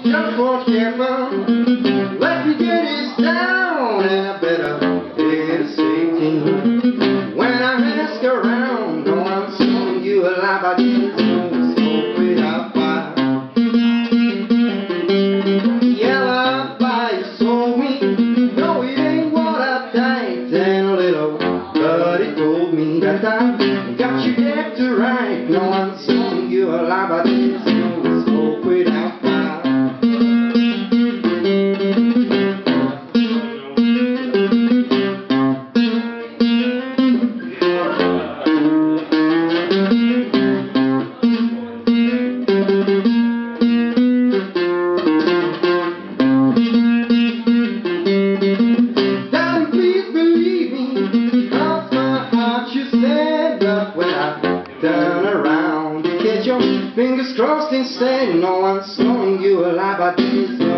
Just walk careful, let me get it down, and I better get a safety. When I ask around, no one's telling you a lie, but you know smoke without fire. Yellow fire sold me, no it ain't watertight, and a little buddy told me that I got you dead to right. No one's telling you a lie, but you know smoke without fire. Turn around, get your fingers crossed instead. No one's telling you a lie, but this